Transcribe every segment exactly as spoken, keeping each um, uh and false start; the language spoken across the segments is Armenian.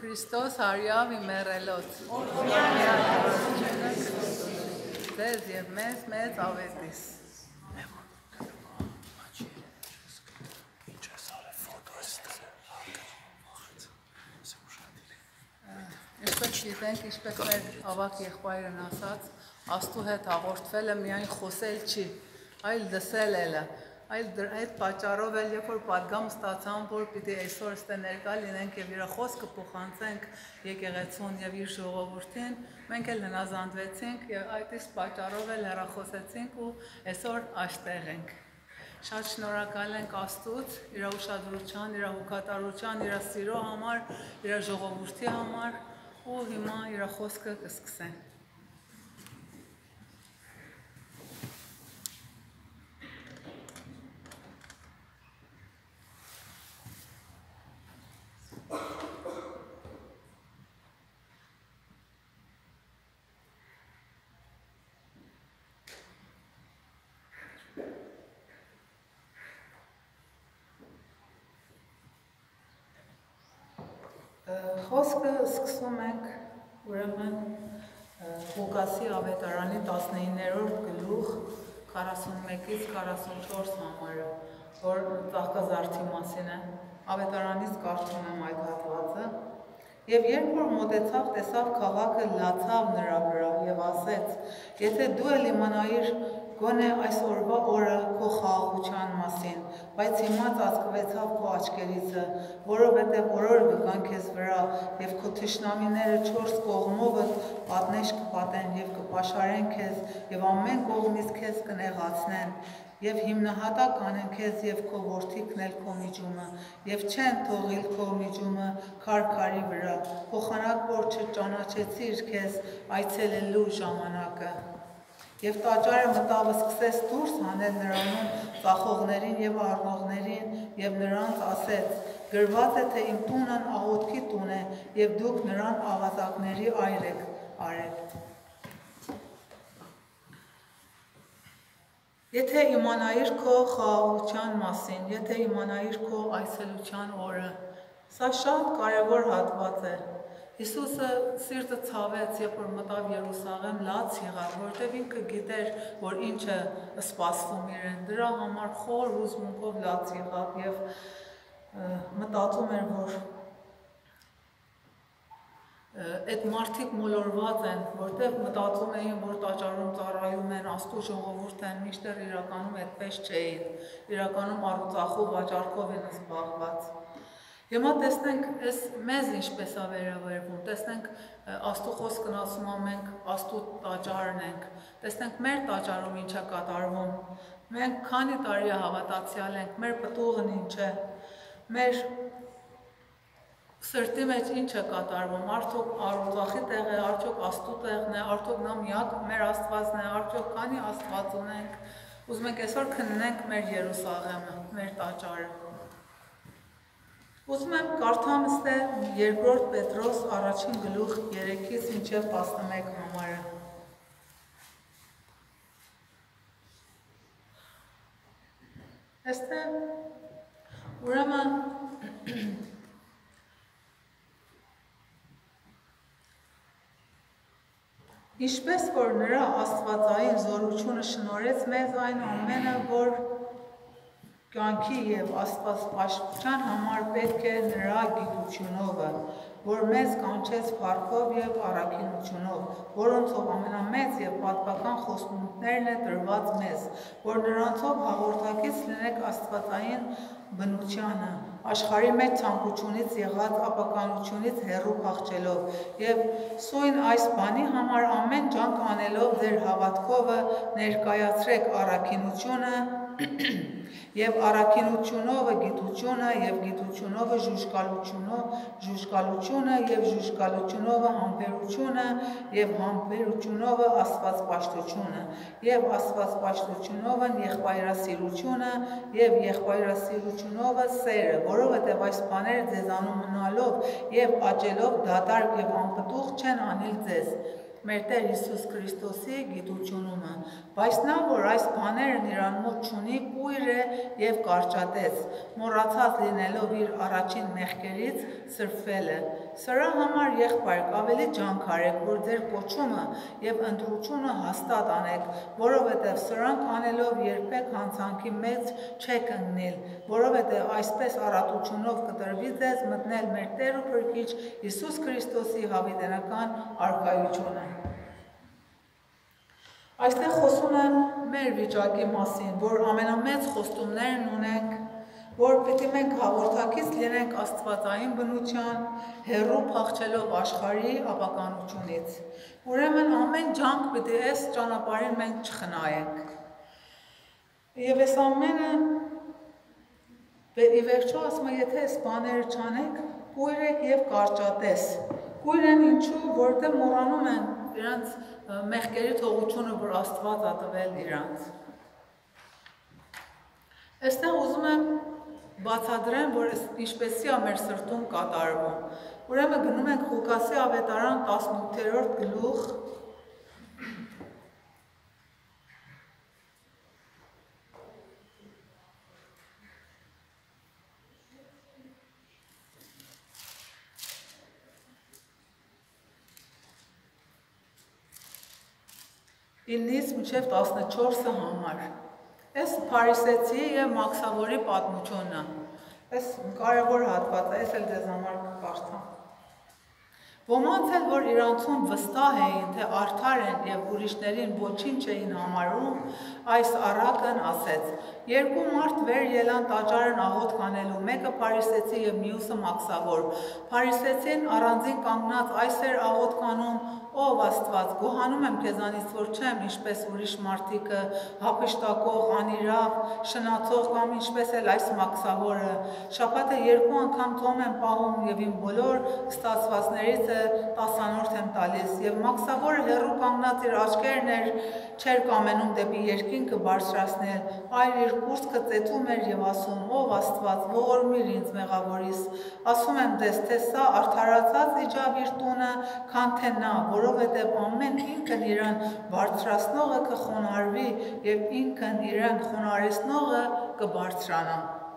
Քրիստոս հարյավ իմերելոց ձեզ և մեզ մեծ ավետիս Ինչպես գիտենք, ինչպես մեր ավակ եղբայրն ասաց, Աստծու հետ հաղորդվելը միայն խոսել չի, այլ լսել էլը, այլ այդ պատճառով էլ երբ որ պատգամ ստացան, որ պիտի այսօր ստե ներկա լինենք եւ իր խոսքը փոխանցենք եկեղեցուն եւ իր ժողովրդին, մենք էլ հնազանդվեցինք եւ այդ իսկ պատճառով էլ հեռախոսեցինք ու այսօր այստեղ ենք։ Շատ շնորհակալ ենք Աստծուց իր ուշադրության, իր հոգատարության, իր սիրո համար, իր ժողովրդի համար ու հիմա իր խոսքը կսկսենք։ Խոսքը սկսում ենք ուրեմն Ղուկասի ավետարանի տասնիններորդ գլուխ քառասունմեկից քառասունչորս համարը, որ ծաղկազարդի մասին է, ավետարանից կարդում եմ այդ հատվածը, եւ երբ որ մոտեցավ, տեսավ քաղաքը լացավ նրա վրա եւ ասեց. Եթե դու էլ իմանայիր գոնե այս օրվա օրը քո խաղաղության մասին, բայց հիմա ծածկվեցավ քո աչքերիցը, որովհետև օրոր կգան քեզ վրա, եւ քո թշնամիները չորս կողմովդ պատնեշ կպատեն եւ կպաշարեն քեզ, եւ ամեն կողմից քեզ կնեղացնեն, եւ հիմնահատակ կանեն քեզ եւ քո որդիքն էլ քո միջումը, եւ չեն թողիլ քո միջումը քարքարի վրա, փոխանակ որ չճանաչեցիր քեզ այցելելու ժամանակը։ Եվ տաճարը մտավ սկսեց դուրս հանել նրանում ծախողներին եւ առնողներին եւ նրանց ասեց. գրված է թե իմ տունն աղոթքի տուն է եւ դուք նրան ավազակների այր եք արել։ Եթե իմանայիր քո խաղաղության մասին, եթե իմանայիր քո այցելության օրը, սա շատ կարևոր հատված է։ Հիսուսը սիրտը ցավեց, երբ որ մտավ Երուսաղեմ, լաց եղավ, որտեղ ինքը գիտեր, որ ինչ է սպասվում իրեն, դրա համար խոր հուզմունքով լաց եղավ եւ մտածում էր, որ այդ մարդիկ մոլորված են, որտեղ մտածում էին, որ տաճարում ծառայում են, Աստծո ժողովուրդ են, միշտեր իրականում այդպես չէին, իրականում առուծախով վաճառքով են զբաղված։ Հիմա տեսնենք, այս մեզ ինչպես է վերաբերվում, տեսնենք Աստծո խոսքն ասում է մենք Աստծո տաճարն ենք, տեսնենք մեր տաճարում ինչ է կատարվում, մենք քանի տարի հավատացյալ ենք, մեր պտուղն ինչ է, մեր սրտի մեջ ինչ է կատարվում, արդյոք առուծախի տեղ է, արդյոք Աստծո տեղն է, արդյոք նա միակ մեր Աստվածն է, արդյոք քանի Աստված ունենք, ուզում ենք այսօր քննենք մեր Երուսաղեմը, մեր տաճարը։ Ուզում եմ կարդամ ստե երկրորդ Պետրոս առաջին գլուխ երեքից մինչև տասնմեկ համարը։ Այստե ուրեմն ինչպես որ նրա աստվածային զորությունը շնորհեց մեզ այն ամենը, որ կյանքի և աստվածպաշտության համար պետք է նրա գիտությունովը, որ մեզ կանչեց փառքով և առաքինությունով, որոնցով ամենամեծ և պատվական խոստումներն է տրված մեզ, որ նրանցով հաղորդակից լինեք աստվածային բնությանը, աշխարհի մեջ ցանկությունից եղած ապականությունից հեռու փախչելով եւ սույն այս բանի համար ամեն ջանք անելով ձեր հավատքովը ներկայացրեք առաքինությունը եւ առաքինությունովը գիտությունը եւ գիտությունովը ժուժկալությունը ժուժկալությունը եւ ժուժկալությունովը համբերությունը եւ համբերությունովը աստվածպաշտությունը եւ աստվածպաշտությունովը եղբայրասիրությունը եւ եղբայրասիրությունովը սերը, որովհետեւ այս բաները ձեզանում մնալով եւ աճելով դատարկ եւ անպտուղ չեն անել ձեզ մեր Տեր Հիսուս Քրիստոսի գիտությունումը, բայց նա, որ այս բաներն իրան մոտ չունի, կույր է և կարճատեց, մոռացած լինելով իր առաջին մեղքերից սրբվել է։ Սրա համար եղբայրք ավելի ջանք արեք, որ ձեր կոչումը և ընտրությունը հաստատ անեք, որովհետև սրանք անելով երբեք հանցանքի մեջ չեք ընկնել, որովհետև այսպես առատությունով կտրվի ձեզ մտնել մեր Տեր ու Փրկիչ Հիսուս Քրիստոսի հավիտենական արքայությունը։ Այստեղ խոսում է մեր վիճակի մասին, որ ամենամեծ խոստումներն ունենք, որ պետք է մենք հաղորդակից լինենք աստվածային բնության, հեռու փախչելով աշխարհի ապականությունից։ Ուրեմն ամեն ջանք պետք է այս ճանապարհին մենք չխնայենք։ Եվ այս ամենը ի վերջո ասում է, եթե այս բաները չանեք, կույր եք և կարճատես։ Կույր են ինչու, որտեղ մոռանում են իրանց մեղքերի թողությունը, որ Աստված ա տվել իրանց։ Այստեղ ուզում եմ բացատրեմ, որ ինչպեսի է մեր սրտում կատարվում։ Ուրեմն գնում ենք Ղուկասի ավետարան տասնութերորդ գլուխ, իննից մինչև տասնչորսը համար։ Այս Փարիսեցի և Մաքսավորի պատմությունն է։ Այս կարևոր հատված է, ես էլ ձեզ համար կկարդամ։ Ոմանց էլ, որ իրանցում վստահ էին, թե արդար են և ուրիշներին ոչինչ էին համարում, այս առակն ասեց. երկու մարդ վեր ելան տաճարն աղոթք անելու, մեկը Փարիսեցի և մյուսը Մաքսավոր։ Փարիսեցին առանձին կանգնած այս էր աղոթք անում. ով Աստված, գոհանում եմ քեզանից, որ չեմ ինչպես ուրիշ մարդիկը, հափշտակող, անիրավ, շնացող կամ ինչպես էլ այս Մաքսավորը։ Շաբաթը երկու անգամ ծոմ եմ պահում և իմ բոլոր ստացվածներից տասանորդ եմ տալիս, և Մաքսավորը հեռու կանգնած իր աչքերն էր չէր կամենում դեպի երկինքը բարձրացնել, այլ իր կուրծքը ծեծում էր և ասում. ով Աստված, ողորմիր ինձ մեղավորիս, ասում եմ ձեզ, թե սա արդարացած իջավ իր տունը, քան թե նա, որովհետև ամեն ինքն իրան բարձրացնողը կխոնարհվի և ինքն իրան խոնարհեցնողը կբարձրանա։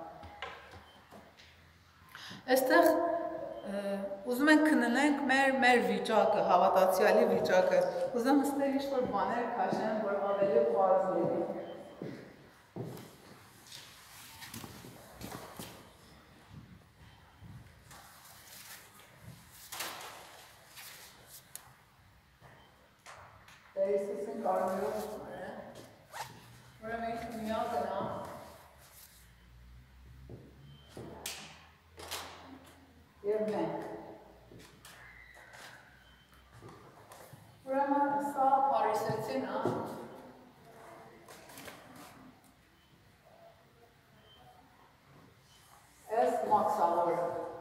Այստեղ ուզում ենք քննենք մեր մեր վիճակը, հավատացյալի վիճակը։ Ուզում ստել ինչ-որ բաներ քաշեմ, որ ավելի պարզ լինի։ Տեր Հիսուսին կարմիրով շնորհ է, ուրեմն ինչ միակ գնա, և մենք։ Ուրեմն սա Փարիսեցին է, այս Մաքսավորը։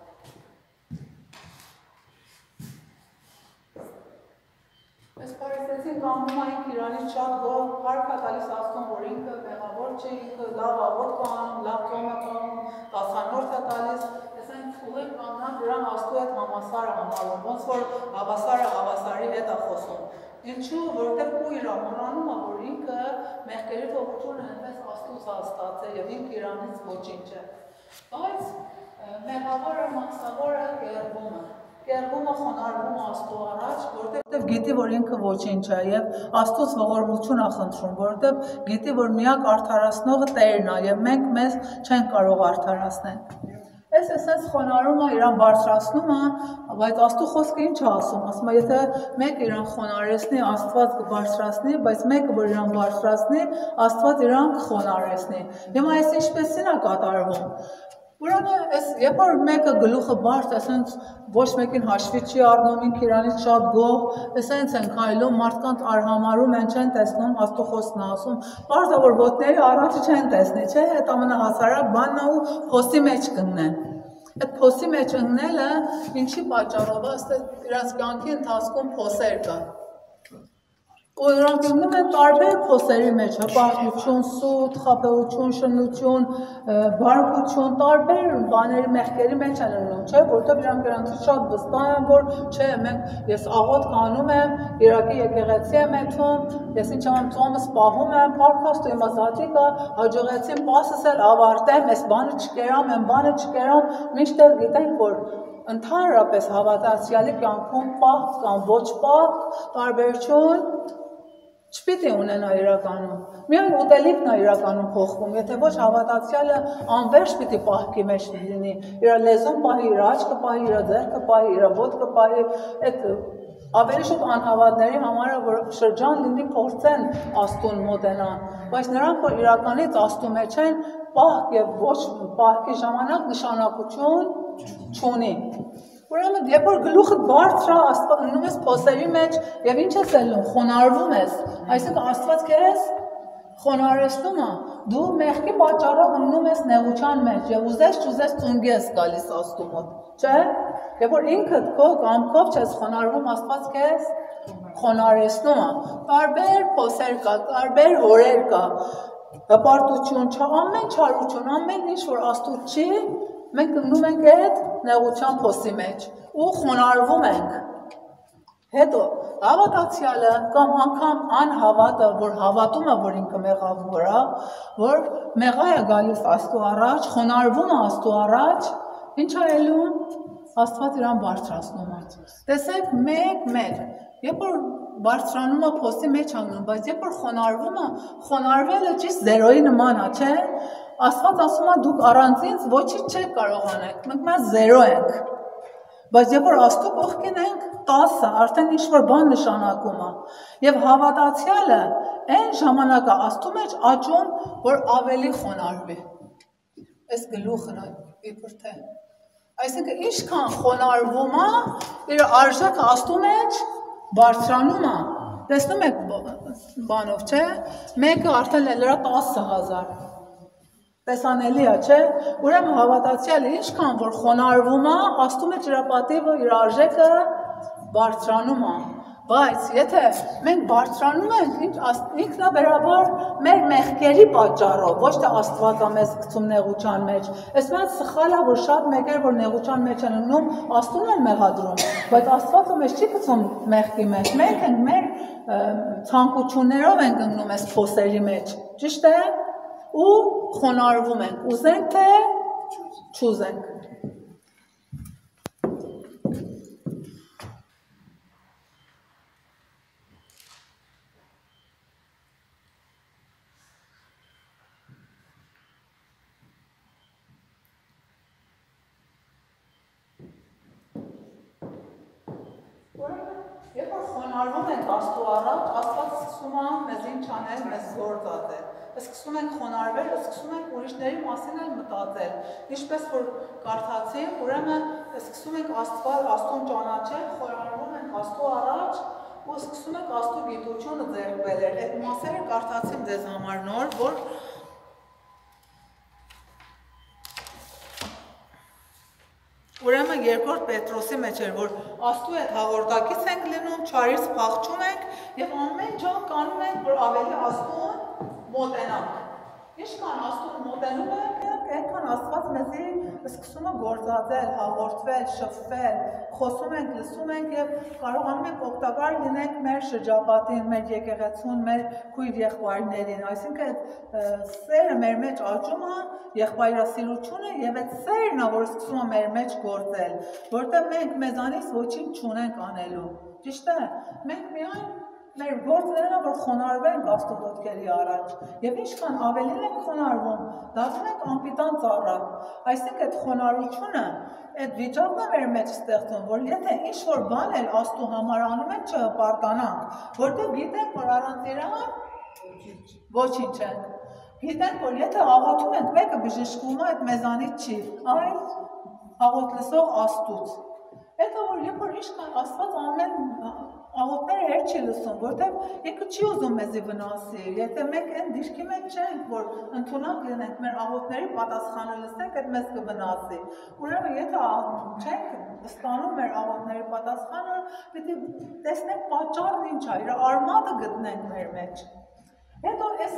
Այս Փարիսեցին կանգնում է ինքը իրանից շատ գոհ, փառք է տալիս Աստծուն, որ ինքը մեղավոր չէ, ինքը լավ աղոթք է անում, լավ ծոմ է պահում, տասանորդ է տալիս, այսինքն ուղիղ կանգնած իրան Աստծու հետ համասար է համալում, ոնց որ հավասարը հավասարի հետ է խոսում։ Ինչու, որովհետև կույր է, մոռանում է, որ ինքը մեղքերի թողությունը այնպես Աստծուց է ստացել և ինքը իրանից ոչինչ է։ Բայց մեղավորը, Մաքսավորը կերվում է։ Կերվում է, խոնարհվում է Աստծու առաջ, որովհետև գիտի, որ ինքը ոչինչ է և Աստծուց ողորմություն է խնդրում, որովհետև գիտի, որ միակ արդարացնողը Տերն է և մենք մեզ չենք կարող արդարացնել։ Այս էսենց խոնարհում է, իրան բարձրացնում է, բայց Աստծու խոսքը ինչ է ասում, ասում է, եթե մեկը իրան խոնարհեցնի, Աստված կբարձրացնի, բայց մեկը, որ իրան բարձրացնի, Աստված իրան կխոնարհեցնի։ Հիմա այս ինչպեսին է կատարվում։ Ուրեմն, երբ որ մեկը գլուխը բարդ, ասենց ոչ մեկին հաշվի չի առնում, ինքը իրանից շատ գոհ, ասենց են քայլում, մարդկանց արհամարում են, չեն տեսնում, Աստծու խոսքն է ասում, պարզ է, որ ոտների առաջը չեն տեսնի, չէ՞, այդ ամենահասարակ բանն է ու փոսի մեջ կընկնեն։ Այդ փոսի մեջ ընկնելը ինչի պատճառով է, ասես իրանց կյանքի ընթացքում փոսեր կան։ Ու նրանք իմնում են տարբեր փոսերի մեջ, հպարտություն, սուտ, խաբեություն, շնություն, բարկություն, տարբեր բաների մեղքերի մեջ են լինում, չէ, որտեղ իրանք իրանք շատ վստահ են, որ չէ, մենք ես աղոտ կանում եմ, Իրաքի եկեղեցի եմ եթում, ես ինչ եմ ծոմս պահում եմ, փառքաստու իմ ազատիկը, հաջողեցին պասս էլ ավարտեմ, այս բանը չկերամ, այն բանը չկերամ, միշտեղ գիտենք, որ ընդհանրապես հավատացյալի կյանքում պահ կամ ոչ պահ տարբերություն չպիտի ունենա իրականում, միայն ուտելիքն է իրականում փոխվում, եթե ոչ հավատացյալը անվերջ պիտի պահքի մեջ լինի, իր լեզուն պահի, իր աչքը պահի, իր ձեռքը պահի, իր ոտքը պահի, այդ ավելի շուտ անհավատների համար է, որ շրջան լինի փորձեն Աստծուն մոտենան, բայց նրանք, որ իրականից Աստծու մեջ են, պահք եւ ոչ պահքի ժամանակ նշանակություն չունի։ Ուրեմն, երբ որ գլուխդ բարձր է, Աստված ընկնում ես փոսերի մեջ եւ ինչ ես ելնում, խոնարհվում ես, այսինքն Աստված քեզ խոնարհեցնում է, դու մեղքի պատճառով ընկնում ես նեղության մեջ եւ ուզես չուզես ծունգի ես գալիս Աստծու մոտ, չէ՞։ Երբ որ ինքդ քո կամքով չես խոնարհվում, Աստված քեզ խոնարհեցնում է։ Տարբեր փոսեր կա, տարբեր հորեր կա, հպարտություն, ամեն չարություն, ամեն ինչ որ Աստծու չի, մենք ընկնում ենք այդ նեղության փոսի մեջ ու խոնարհվում ենք։ Հետո հավատացյալը կամ անգամ անհավատը, որ հավատում է, որ ինքը մեղավոր է, որ մեղա է գալիս Աստծու առաջ, խոնարհվում է Աստծու առաջ, ինչ է ելում, Աստված իրան բարձրացնում է։ Տեսեք, մեկ-մեկ, երբ որ բարձրանում է փոսի մեջ անգնում, բայց երբ որ խոնարհվում է, խոնարհվելը ճիշտ զերոյի նման է, չէ՞։ Աստված ասում է դուք առանց ինձ ոչինչ չեք կարող անել, մենք մենք զերո ենք։ Բայց երբ որ Աստծու կողքին ենք, տասը, արդեն ինչ-որ բան նշանակում է։ Եվ հավատացյալը այն ժամանակ է Աստծու մեջ աճում, որ ավելի խոնարհվի։ Այս գլուխն է, իբր թե։ Այսինքն ինչքան խոնարհվում է, իր արժեքը Աստծու մեջ բարձրանում է։ Տեսնում եք բանով, չէ՞։ Մեկը արդեն լրա տասը հազար։ Տեսանելի է, չէ՞։ Ուրեմն հավատացյալը ինչքան որ խոնարհվում է, Աստծու մեջ իր պատիվը, իր արժեքը բարձրանում է։ Բայց եթե մենք բարձրանում ենք, ինքնաբերաբար մեր մեղքերի պատճառով, ոչ թե Աստված է մեզ գցում նեղության մեջ։ Այսպես սխալ է, որ շատ մեկեր, որ նեղության մեջ են ընկնում, Աստծուն են մեղադրում, բայց Աստվածը մեզ չի գցում մեղքի մեջ։ Մենք ենք մեր ցանկություններով ենք ընկնում այս փոսերի մեջ։ Ճիշտ է։ Ու խոնարհվում ենք, ուզենք թե չուզենք։ Երբ որ խոնարհվում ենք Աստծու առաջ, Աստված սկսում է մեզ ինչ անել, մեզ գործ անել։ Սկսում ենք խոնարհվել, սկսում ենք ուրիշների մասին էլ մտածել։ Ինչպես որ կարդացինք, ուրեմն սկսում ենք Աստված, Աստծուն ճանաչել, խոնարհվում ենք Աստծու առաջ ու սկսում ենք Աստծու գիտությունը ձեռք բերել։ Այդ մասերը կարդացինք ձեզ համար նոր, որ Ուրեմն երկրորդ Պետրոսի մեջ էր, որ Աստծու հետ հաղորդակից ենք լինում, չարից փախչում ենք եւ ամեն ժամ կանում ենք, որ ավելի Աստծուն մոտենանք։ Ինչքան Աստծուն մոտենում ենք, այնքան Աստված մեզի սկսում է գործածել, հաղորդվել, շփվել, խոսում ենք, լսում ենք եւ կարողանում ենք օգտակար լինենք մեր շրջապատին, մեր եկեղեցուն, մեր քույր եղբայրներին։ Այսինքն այդ սերը մեր մեջ աճում է, եղբայրասիրությունը եւ այդ սերն է, որ սկսում է մեր մեջ գործել, որտեղ մենք մեզանից ոչինչ չունենք անելու։ Ճիշտ է։ Մենք միայն մեր գործերն է, որ խոնարհվենք Աստծու ոտքերի առաջ։ Եվ ինչքան ավելին ենք խոնարհվում, դառնում ենք անպիտան ծառա։ Այսինքն այդ խոնարհությունը, այդ վիճակն է մեր մեջ ստեղծում, որ եթե ինչ-որ բան էլ Աստծու համար անում ենք, չհպարտանանք, որտեղ գիտենք, որ առանց իրան ոչինչ ենք։ Գիտենք, որ եթե աղոթում ենք, մեկը բժշկվում է, այդ մեզանից չի, այլ աղոթ լսող Աստծուց։ Հետո որ երբ որ ինչքան Աստված ամեն աղոթները հեր չի լսում, որտեղ ինքը չի ուզում մեզի վնասի, եթե մենք այն դիրքի մեջ չենք, որ ընդունակ լինենք, մեր աղոթների պատասխանը լսենք, այդ մեզ կվնասի։ Ուրեմն եթե չենք ստանում մեր աղոթների պատասխանը, պիտի տեսնենք պատճառն ինչ է, իր արմատը գտնենք մեր մեջ։ Հետո այս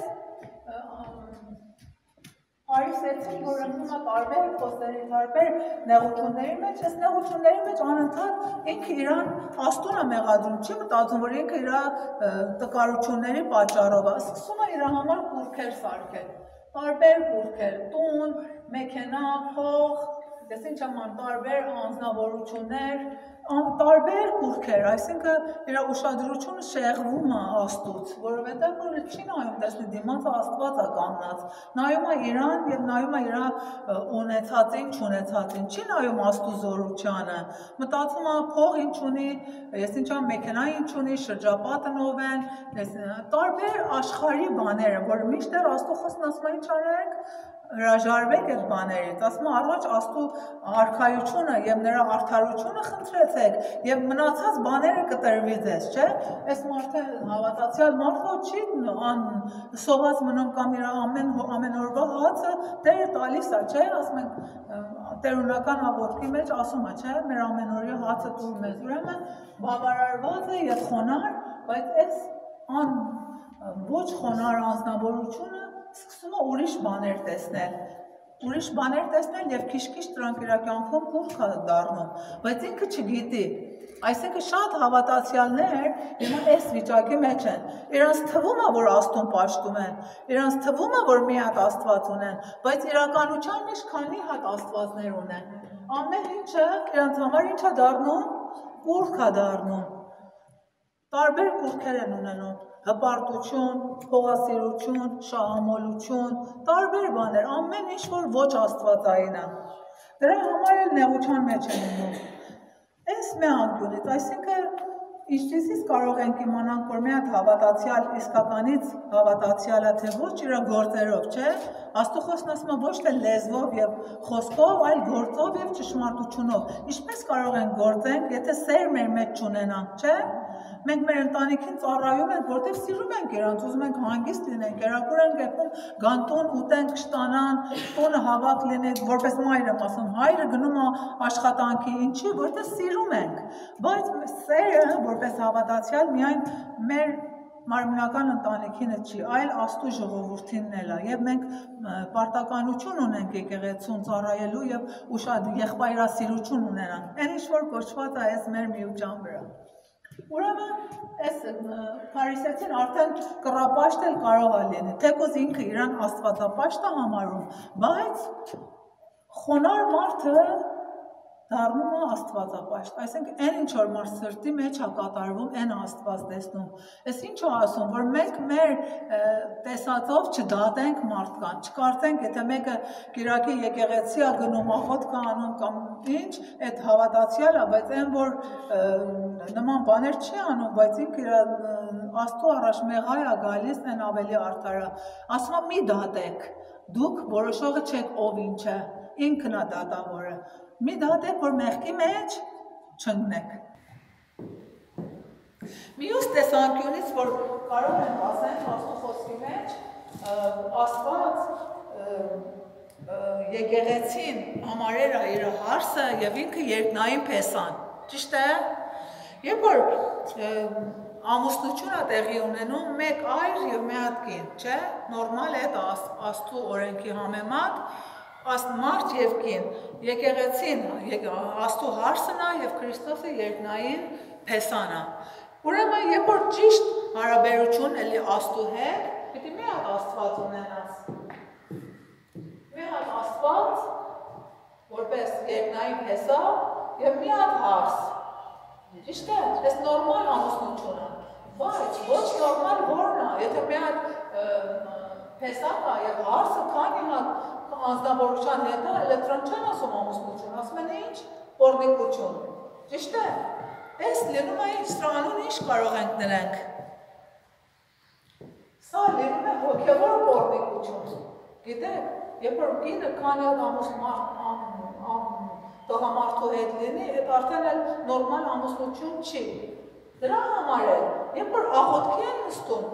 Արիսեցին, որ ընկնում է տարբեր խոստերի, տարբեր նեղությունների մեջ, այս նեղությունների մեջ անընդհատ ինքը իրան աստուն է մեղադրում, չի մտածում, որ ինքը իր տկարությունների պատճառով է, սկսում է իր համար կուռքեր սարքել, տարբեր կուռքեր, տուն, մեքենա, փող, ես ինչ եմ անում, տարբեր անձնավորություններ, տարբեր կուռքեր, այսինքն իր ուշադրությունը շեղվում է Աստծուց, որովհետև որ չի նայում, տեսնի դիմացը Աստված է կանգնած, նայում է իրան եւ նայում է իր ունեցածին, չունեցածին, չի նայում Աստծու զորությանը, մտածում է փող ինչ ունի, ես ինչ եմ մեքենա ինչ ունի, շրջապատն ով են, տարբեր աշխարհի բաները, որ միշտեր Աստծո խոսքն ասում է ինչ արեք, հրաժարվեք այդ բաներից, ասում է առաջ Աստծու արքայությունը եւ նրա արդարությունը խնդրեցեք եւ մնացած բաները կտրվի ձեզ, չէ՞։ Այս մարդը հավատացյալ մարդը չի սոված մնում կամ իր ամեն ամեն օրվա հացը Տերը տալիս է, չէ՞, ասում ենք տերունական աղոթքի մեջ ասում է, չէ՞, մեր ամենօրյա հացը տուր մեզ, ուրեմն բավարարված է եւ խոնար, բայց այս ան ոչ խոնար անձնավորությունը սկսում է ուրիշ բաներ տեսնել, ուրիշ բաներ տեսնել և քիչ-քիչ դրանք իր կյանքում կուռք է դառնում, բայց ինքը չգիտի, այսինքն շատ հավատացյալներ հիմա այս վիճակի մեջ են, իրանց թվում է, որ Աստծուն պաշտում են, իրանց թվում է, որ մի հատ Աստված ունեն, բայց իրականության մեջ քանի հատ Աստվածներ ունեն, ամեն ինչը իրանց համար ինչ է դառնում, կուռք է դառնում, տարբեր կուռքեր են ունենում, հպարտություն, փողասիրություն, շահամոլություն, տարբեր բաներ, ամեն ինչ որ ոչ աստվածային է։ Դրա համար էլ նեղության մեջ են մնում։ Այս մի անկյունից, այսինքն ինչպես կարող ենք իմանանք, որ մի հատ հավատացյալ իսկականից հավատացյալ է, թե ոչ իր գործերով, չէ՞։ Աստծո խոսքն ասում է ոչ թե լեզվով եւ խոսքով, այլ գործով եւ ճշմարտությունով։ Ինչպես կարող ենք գործենք, եթե սեր մեր մեջ չունենանք, չէ՞։ Մենք մեր ընտանիքին ծառայում ենք, որտեղ սիրում ենք իրանց, ուզում ենք հանգիստ լինենք, երակուր ենք եկում, գանտուն ուտենք, կշտանան, տունը հավաք լինենք, որպես մայր եմ ասում, հայրը գնում է աշխատանքի, ինչի, որտեղ սիրում ենք, բայց սերը, որպես հավատացյալ, միայն մեր մարմնական ընտանիքինը չի, այլ Աստծո ժողովրդինն էլ է, եւ մենք պարտականություն ունենք եկեղեցուն ծառայելու եւ ուշադ եղբայրասիրություն ունենանք, այն ինչ որ կոչված է այս մեր միության վրա։ Ուրեմն այս փարիսեցին արդեն կռապաշտ էլ կարող է լինի, թեկուզ ինքը իրան աստվածապաշտ է համարում, բայց խոնար մարդը դառնում է աստվածապաշտ, այսինքն այն ինչ որ մեր սրտի մեջ է կատարվում, այն Աստված տեսնում։ Այս ինչ է ասում, որ մենք մեր տեսածով չդատենք մարդկան, չկարծենք, եթե մեկը կիրակի եկեղեցի է գնում, աղոթք է անում կամ ինչ, այդ հավատացյալ է, բայց այն որ նման բաներ չի անում, բայց ինքը իր Աստծո առաջ մեղայ է գալիս, այն ավելի արդար է։ Ասում է մի դատեք, դուք որոշողը չեք ով ինչ է, ինքն է դատավորը։ Մի դատեք, որ մեղքի մեջ չընկնեք։ Մյուս տեսանկյունից, որ կարող ենք ասենք Աստծո խոսքի մեջ, Աստված եկեղեցին համարել է իր հարսը եւ ինքը երկնային փեսան։ Ճիշտ է։ Երբ որ ամուսնություն է տեղի ունենում, մեկ այր եւ մի հատ կին, չէ՞, նորմալ է դա Աստծո օրենքի համեմատ, մարդ եւ կին, եկեղեցին Աստծո հարսն է եւ Քրիստոսը երկնային փեսան է։ Ուրեմն երբ որ ճիշտ հարաբերություն էլի Աստծո հետ, պիտի մի հատ Աստված ունենաս։ Մի հատ Աստված, որպես երկնային փեսա եւ մի հատ հարս։ Ճիշտ է, այս նորմալ ամուսնություն է, բայց ոչ նորմալ որն է, եթե մի հատ փեսա կա եւ հարսը քանի հատ անձնավորության հետ է, էլեկտրոն չեն ասում ամուսնություն, ասում են ինչ, պորնիկություն, ճիշտ է, այս լինում է ինչ, սրանուն ինչ կարող ենք նրանք, սա լինում է հոգևոր պորնիկություն, գիտեք, երբ որ կինը քանի հատ տղամարդու հետ լինի, այդ արդեն էլ նորմալ ամուսնություն չի, Դրա համար է, երբ որ աղոթքի են նստում,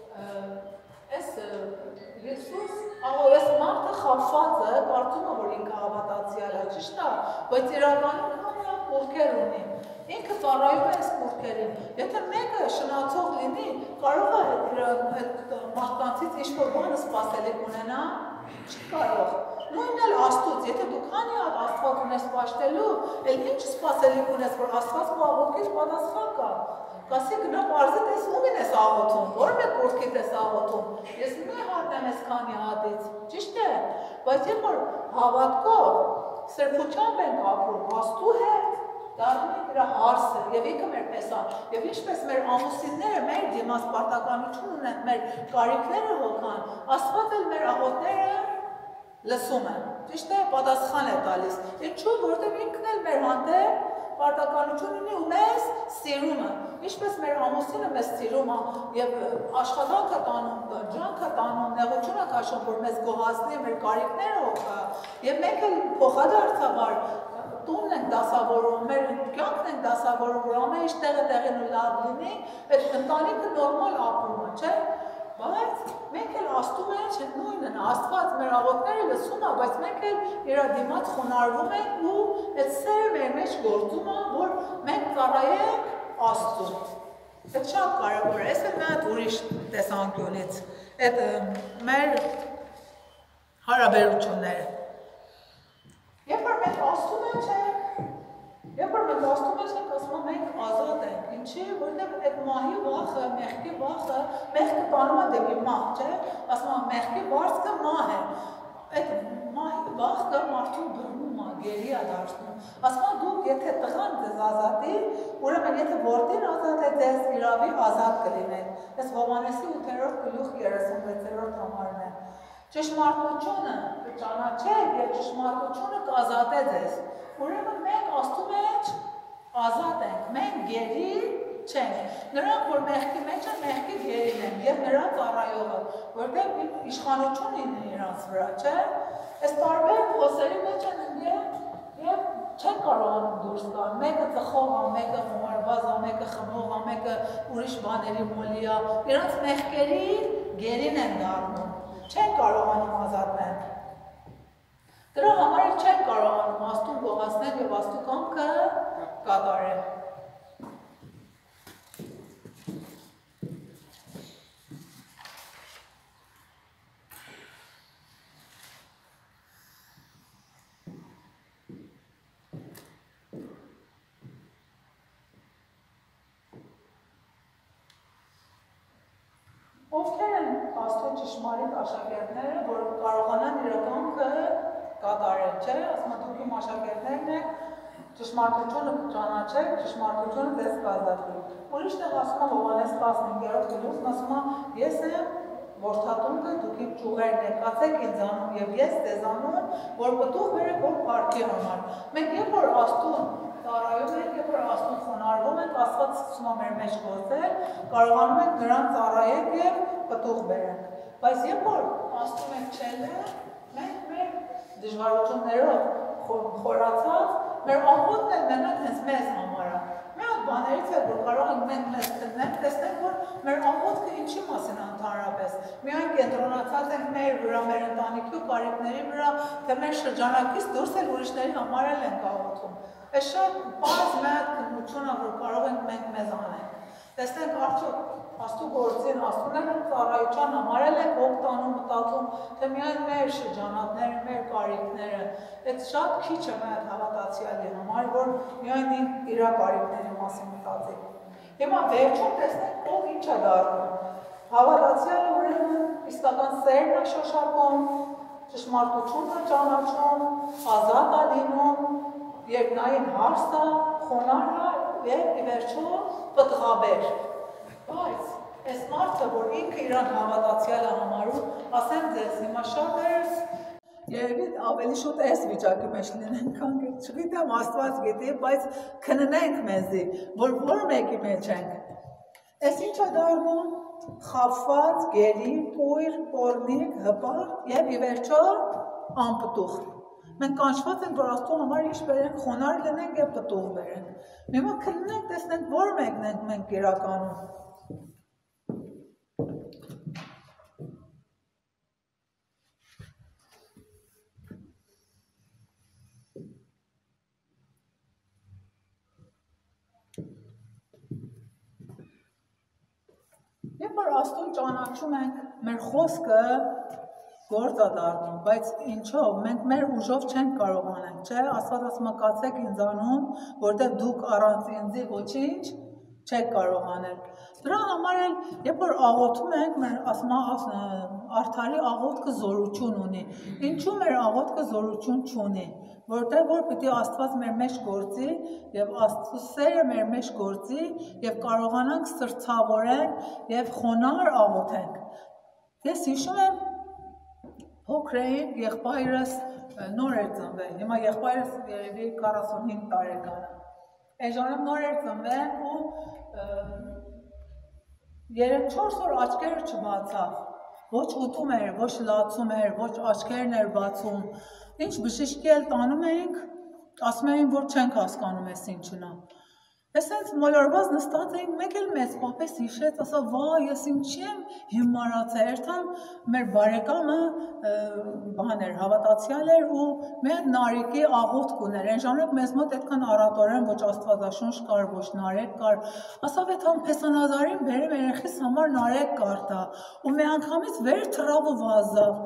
այս Հիսուս, այս մարդը խաբված է, կարծում է, որ ինքը հավատացյալ է, ճիշտ է, բայց իրականում քանի կուռքեր ունի։ Ինքը ծառայում է այս կուռքերին։ Եթե մեկը շնացող լինի, կարող է այդ մարդկանցից ինչ-որ բանը սպասելիք ունենա, չի կարող։ Նույնն էլ Աստծուց, եթե դու քանի հատ Աստված ունես պաշտելու, էլ ինչ սպասելիք ունես, որ Աստված քո աղոթքից պատասխան կա։ Կասի գնա պարզի տես ումին ես աղոթում, որ մեկ կուռքիդ ես աղոթում, ես մի հատն եմ ես քանի հատից, ճիշտ է, բայց երբ որ հավատքով սրբությամբ ենք ապրում Աստծու հետ, դառնում է դրա հարսը եւ ինքը մեր պես եւ ինչպես մեր ամուսինները մեր դիմաց պարտականություն ունեն մեր կարիքները հոգան, Աստված էլ մեր աղոթները լսում է, ճիշտ է, պատասխան է տալիս, ինչու, որտեղ ինքն էլ մեր հանդեպ պարտականություն ունի ու մեզ սիրում է, ինչպես մեր ամուսինը մեզ սիրում է եւ աշխատանքը տանում, ջանքը տանում, նեղություն է քաշում, որ մեզ գոհացնի, մեր կարիքները հոգա եւ մենք էլ փոխադարձաբար տունն ենք դասավորում, մեր կյանքն ենք դասավորում, որ ամեն ինչ տեղը տեղին ու լավ լինի, այդ ընտանիքը նորմալ ապրում է, չէ՞։ Բայց մենք էլ Աստծու մեջ նույնն է, Աստված մեր աղոթքները լսում է, բայց մենք էլ իր դիմաց խոնարհվում ենք ու այդ սերը մեր մեջ գործում է, որ մենք ծառայենք Աստծուն։ Այդ շատ կարևոր է, այս էլ մի հատ ուրիշ տեսանկյունից, այդ մեր հարաբերությունները։ Երբ որ մենք Աստծու մեջ ենք, երբ որ մենք Աստծու մեջ ենք, ասում մենք ազատ ենք, ինչի, որտեղ այդ մահի վախը, մեղքի վախը, մեղքը տանում է դեպի մահ, չէ, ասում մեղքի վարձքը մահ է, այդ մահի վախը մարդուն բռնում է, գերի է դարձնում, ասում դուք եթե տղան ձեզ ազատի, ուրեմն եթե որդին ազատ է ձեզ իրավի ազատ կլինեք, այս Հովհաննեսի ութերորդ գլուխ երեսունվեցերորդ համարն է, ճշմարտությունը կճանաչեք եւ ճշմարտությունը կազատե ձեզ, ուրեմն մենք Աստծու մեջ ազատ ենք, մենք գերի չենք, նրանք, որ մեղքի մեջ են, մեղքի գերին են, և նրանց ծառայողը, որտեղ իշխանություն ունի նրանց վրա, չէ, այս տարբեր խոսերի մեջ են և չեն կարողանում դուրս գալ, մեկը ծխող է, մեկը խոմարված է, մեկը խմող է, մեկը ուրիշ բաների մոլի է, նրանց մեղքերի գերին են դառնում, չեն կարողանում ազատնել։ Դրա համար չեն կարողանում Աստծուն գոհացնել և Աստծու կամքը կատարել։ Ովքեր են Աստծո ճշմարիտ աշակերտները, որ կարողանան իր կամքը կատարել, չէ, ասում եմ դուք իմ աշակերտներն եք, ճշմարտությունը ճանաչեք, ճշմարտությունը ձեզ կազատվի։ Ուրիշ տեղ ասում է Հովհաննես տասնհինգերորդ գլուխն ասում է ես եմ որդատունքը, դուք իմ ճյուղերն եք, կացեք ինձանում և ես ձեզանում, որ պտուղ բերեք որ փառքի համար։ Մենք երբ որ Աստծուն ծառայում ենք, երբ որ Աստծուն խոնարհվում ենք, Աստված սկսում է մեր մեջ գործել, կարողանում ենք նրան ծառայենք և պտուղ բերենք։ Բայց երբ որ Աստծու մեջ չենք, մենք մեր դժվարություններով խորացած, մեր աղոթքն էլ մենակ հենց մեզ համար է։ Մի հատ բաներից է, որ կարող ենք մենք մեզ քննենք, տեսնենք, որ մեր աղոթքը ինչի մասին է ընդհանրապես։ Միայն կենտրոնացած ենք մեր վրա, մեր ընտանիքի ու կարիքների վրա, թե մեր շրջանակից դուրս էլ ուրիշների համար էլ ենք աղոթում։ Այս շատ պարզ մի հատ քննություն է, որ կարող ենք մենք մեզ անենք։ Տեսնենք արդյոք Աստծու գործին, Աստծուն ծառայության համար էլ ենք հոգ տանում, մտածում, թե միայն մեր շրջանակները, մեր կարիքները, այդ շատ քիչ է մի հատ հավատացյալի համար, որ միայն իր կարիքների մասին մտածի։ Հիմա վերջում տեսնենք ով ինչ է դառնում։ Հավատացյալը ուրեմն իսկական սերն է շոշափում, ճշմարտությունը ճանաչում, ազատ է լինում, երկնային հարս է, խոնարհ է և ի վերջո պտղաբեր։ Բայց այս մարդը, որ ինքը իրան հավատացյալ է համարում, ասեմ ձեզ, հիմա շատ ես, երևի ավելի շուտ այս վիճակի մեջ լինենք, քան չգիտեմ, Աստված գիտի, բայց քննենք մեզի, որ որ մեկի մեջ ենք։ Այս ինչ է դառնում, խաբված, գերի, կույր, պոռնիկ, հպարտ և ի վերջո անպտուղ։ Մենք կանչված ենք, որ Աստծո համար ինչ բերենք, խոնարհ լինենք եւ պտուղ բերենք։ Հիմա քննենք, տեսնենք, որ մեկն ենք մենք իրականում։ Երբ որ Աստծուն ճանաչում ենք, մեր խոսքը գործ է դառնում, բայց ինչով, մենք մեր ուժով չենք կարող անենք, չէ, Աստված ասում է կացեք ինձանում, որտեղ դուք առանց ինձի ոչինչ չեք կարող անել։ Դրա համար էլ, երբ որ աղոթում ենք, մեր ասում է արդարի աղոթքը զորություն ունի։ Ինչու մեր աղոթքը զորություն չունի, որտեղ որ պիտի Աստված մեր մեջ գործի եւ Աստծո սերը մեր մեջ գործի եւ կարողանանք սրտավորենք եւ խոնարհ աղոթենք։ Ես հիշում եմ փոքրային եղբայրս նոր էր ծնվել, հիմա եղբայրս երևի քառասունհինգ տարեկան է։ Այն ժամանակ նոր էր ծնվել ու երեք-չորս օր աչքերը չբացավ, ոչ ուտում էր, ոչ լացում էր, ոչ աչքերն էր բացում, ինչ բժիշկի էլ տանում էինք, ասում էին, որ չենք հասկանում ես ինչն է։ Ես հենց մոլորված նստած էինք, մեկ էլ մեծ պապես հիշեց, ասա, վայ, ես ինչի եմ հիմարացել, երթամ մեր բարեկամը բան էր, հավատացյալ էր ու մի հատ նարեկի աղոթք ուներ, այն ժամանակ մեզ մոտ այդքան առատորեն ոչ աստվածաշունչ կար, ոչ նարեկ կար, ասա վեթամ Փեսանազարին բերեմ երեխիս համար նարեկ կարտա ու մի անգամից վեր թռավ ու վազավ,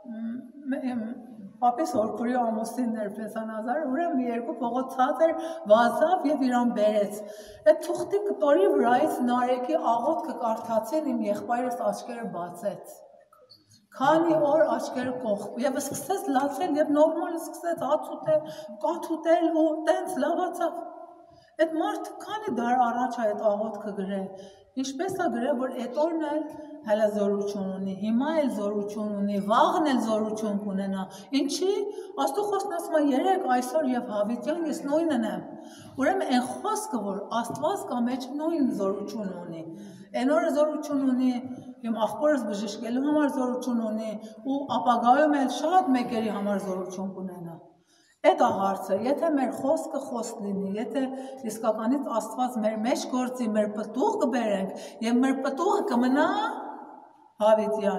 Պապիս հորքուրի ամուսինն էր Փեսանազարը, ուրեմն մի երկու փողոց ցած էր, վազավ եւ իրան բերեց։ Այդ թուղթի կտորի վրայից նարեկի աղոթքը կարդացին, իմ եղբայրս աչքերը բացեց։ Քանի օր աչքերը կողք եւ սկսեց լացել եւ նորմալ սկսեց հաց ուտել, կաթ ուտել ու տենց լավացավ։ Այդ մարդը քանի դար առաջ այդ աղոթքը գրել, ինչպես է գրել, որ այդ օրն էլ հələ զորություն ունի, հիմա էլ զորություն ունի, վաղն էլ զորություն կունենա։ Ինչի՞, Աստծո խոսքն ասում է երեք այսօր եւ հավիտյան ես նույնն եմ։ Ուրեմն այն խոսքը, որ Աստված կա մեջ նույն զորություն ունի։ Այն օրը զորություն ունի, իմ աղբորս բժշկելու համար զորություն ունի ու ապագայում էլ շատ մեկերի համար զորություն կունենա։ Այդ է հարցը, եթե մեր խոսքը խոսք լինի, եթե իսկականից Աստված մեր մեջ գործի, մեր պտուղ կբերենք եւ մեր պտուղը կմնա հավիտյան։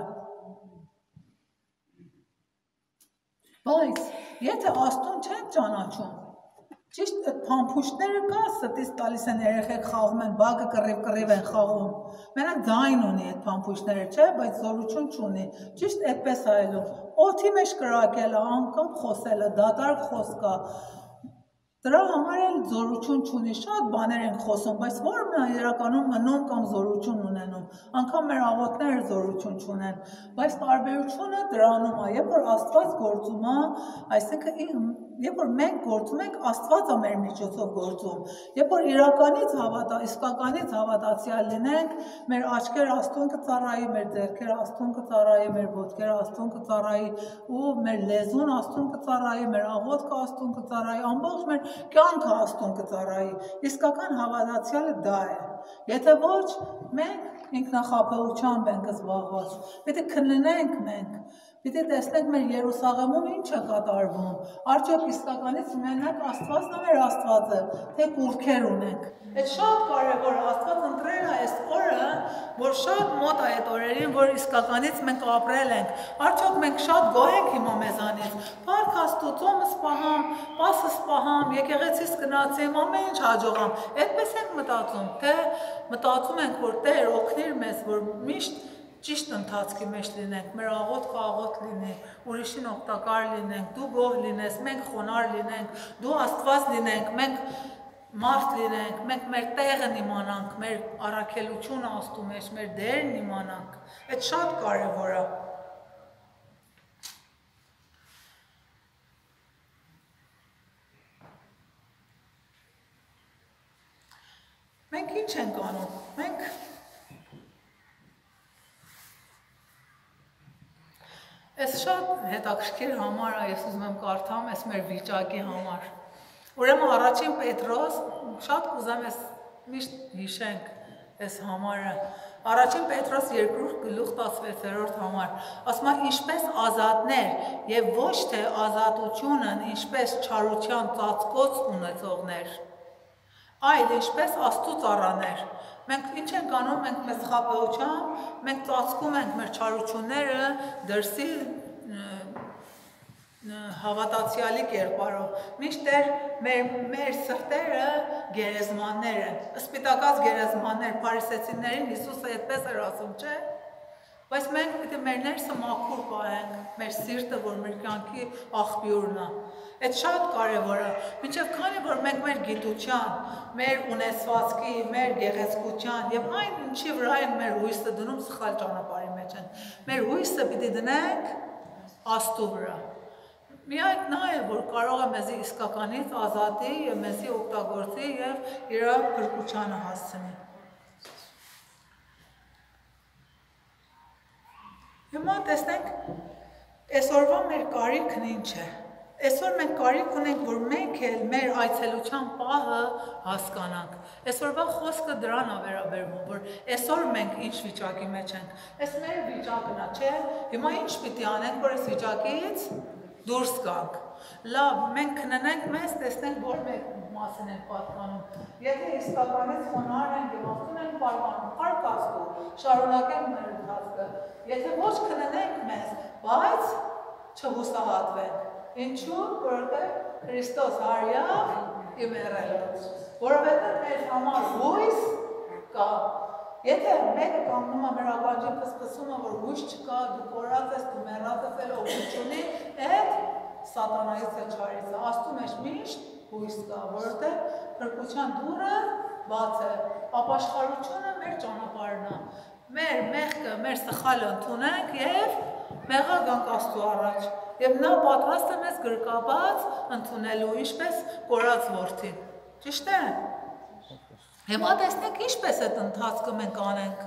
Բայց եթե Աստծուն չեն ճանաչում, ճիշտ այդ փամփուշտները կա, ստից տալիս են երեխեք խաղում են, բակը կռիվ-կռիվ են խաղում։ Մենակ ձայն ունի այդ փամփուշտները, չէ, բայց զորություն չունի։ Ճիշտ այդպես այլու։ Օդի մեջ կրակելը, անկապ խոսելը, դատարկ խոսք կա։ Դրա համար էլ զորություն չունի, շատ բաներ են խոսում, բայց որն է իրականում մնում կամ զորություն ունենում, անգամ մեր աղոթները զորություն չունեն, բայց տարբերությունը դրանում է, երբ որ Աստված գործում է, այսինքն երբ որ մենք գործում ենք, Աստված է մեր միջոցով գործում, երբ որ իրականից հավատա, իսկականից հավատացյալ լինենք, մեր աչքերը Աստծուն կծառայի, մեր ձեռքերը Աստծուն կծառայի, մեր ոտքերը Աստծուն կծառայի ու մեր լեզուն Աստծուն կծառայի, մեր աղոթքը Աստծուն կծառայի, ամբողջ մեր կյանքը Աստծուն կծառայի, իսկական հավատացյալը դա է, եթե ոչ, մենք ինքնախաբեությամբ ենք զբաղված, պետք է քննենք մենք, Պիտի տեսնենք մեր Երուսաղեմում ինչ է կատարվում, արդյոք իսկականից մենակ Աստվածն է մեր Աստվածը, թե կուռքեր ունենք։ Այդ շատ կարևոր է, Աստված ընտրել է այս օրը, որ շատ մոտ է այդ օրերին, որ իսկականից մենք ապրել ենք, արդյոք մենք շատ գոհ ենք հիմա մեզանից, փառք Աստծո, ծոմը սպահամ, պասը սպահամ, եկեղեցիս գնացեմ, ամեն ինչ հաջողամ, այդպես ենք մտածում, թե մտածում ենք, որ Տեր օգնիր մեզ, որ միշտ ճիշտ ընթացքի մեջ լինենք, մեր աղոթքը աղոթ լինի, ուրիշին օգտակար լինենք, դու գոհ լինես, մենք խոնարհ լինենք, դու Աստված լինենք, մենք մարդ լինենք, մենք մեր տեղն իմանանք, մեր առաքելությունը Աստծո մեջ, մեր դերն իմանանք, այդ շատ կարևոր է։ Մենք ինչ ենք անում, մենք Ես շատ հետաքրքիր համար է, ես ուզում եմ կարդամ, ես մեր վիճակի համար։ Ուրեմն առաջին Պետրոս, շատ կուզեմ ես միշտ հիշենք ես համարը, Առաջին Պետրոս երկրորդ գլուխ տասնվեցերորդ համար ասում է ինչպես ազատներ եւ ոչ թե ազատությունն ինչպես չարության ծածկոց ունեցողներ, այլ ինչպես Աստծո ծառաներ։ Մենք ինչ ենք անում, մենք մեզ խաբեությամբ, մենք ծածկում ենք մեր չարությունները դրսի հավատացյալի կերպարով, մինչդեռ մեր, մեր սրտերը գերեզմաններ են, սպիտակած գերեզմաններ, փարիսեցիներին Հիսուսը այդպես էր ասում, չէ՞։ Բայց մենք պետք է մեր ներսը մաքուր պահենք, մեր սիրտը, որ մեր կյանքի աղբյուրն է։ Այդ շատ կարևոր է, մինչև քանի որ մենք մեր գիտության, մեր ունեցվածքի, մեր գեղեցկության եւ այն ինչի վրա ենք մեր հույսը դնում, սխալ ճանապարհի մեջ են։ Մեր հույսը պիտի դնենք Աստծո վրա։ Միայն նա է, որ կարող է մեզի իսկականից ազատի եւ մեզի օգտագործի եւ իր փրկությանը հասցնի։ Հիմա տեսնենք այսօրվա մեր կարիքն ինչ է։ Այսօր մենք կարիք ունենք, որ մենք էլ մեր այցելության պահը հասկանանք։ Այսօրվա խոսքը դրան է վերաբերվում, որ այսօր մենք ինչ վիճակի մեջ ենք։ Այս մեր վիճակն է, չէ՞։ Հիմա ինչ պիտի անենք, որ այս վիճակից դուրս գանք։ Լավ, մենք քննենք մեզ, տեսնենք որ մեկ մասին ենք պատկանում։ Եթե իսկականից խոնարհ ենք եւ Աստծուն ենք պարզանում, փառք Աստծո, շարունակենք մեր ընթացքը։ Եթե ոչ քննենք մեզ, բայց չհուսահատվենք։ Ինչու՞, որովհետեւ Քրիստոս հարյավ իմերել, որովհետեւ մեր համար հույս կա։ Եթե մեկը կանգնում է մեր ականջին փսփսում է, որ հույս չկա, դու կորած ես, դու մեռած ես, էլ օգուտ չունի, այդ սատանայից է չարից է։ Աստծո մեջ միշտ հույս կա, որովհետեւ փրկության դուռը բաց է, ապաշխարությունը մեր ճանապարհն է։ Մեր մեղքը, մեր սխալը ընդունենք եւ մեղա գանք Աստծո առաջ։ Եվ նա պատրաստ է մեզ գրկաբաց ընդունելու, ինչպես կորած որդին։ Ճիշտ է։ Հիմա տեսնենք ինչպես այդ ընթացքը մենք անենք։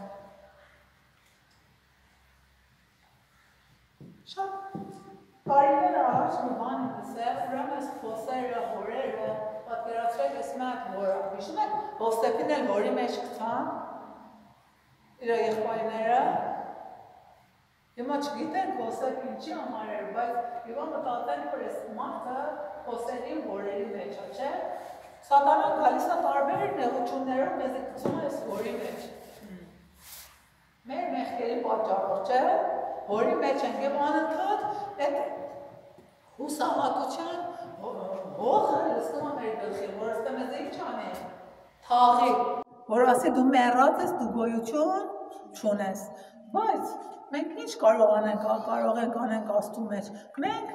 Շատ տարիներ առաջ մի բան լսել, ուրեմն այս փոսերը, հորերը, պատկերացրեք այս մեկ հորը։ Հիշում եք, Հովսեփին էլ հորի մեջ գցան իր եղբայրները։ Հիմա չգիտենք Հովսեփ ինչի համար էր, բայց հիմա մտածենք, որ այս մարդը փոսերի հորերի մեջ է, չէ՞։ Սատանան գալիս է տարբեր նեղություններով մեզ գցում է այս հորի մեջ։ Մեր մեղքերի պատճառով, չէ՞, հորի մեջ ենք եւ անընդհատ այդ հուսահատության հողը լսում է մեր գլխին, որ ասում է մեզ ինչ անի, թաղի, որ ասի դու մեռած ես, դու գոյություն չունես։ Բայց մենք ինչ կարող անենք, կարող ենք անենք Աստծո մեջ։ Մենք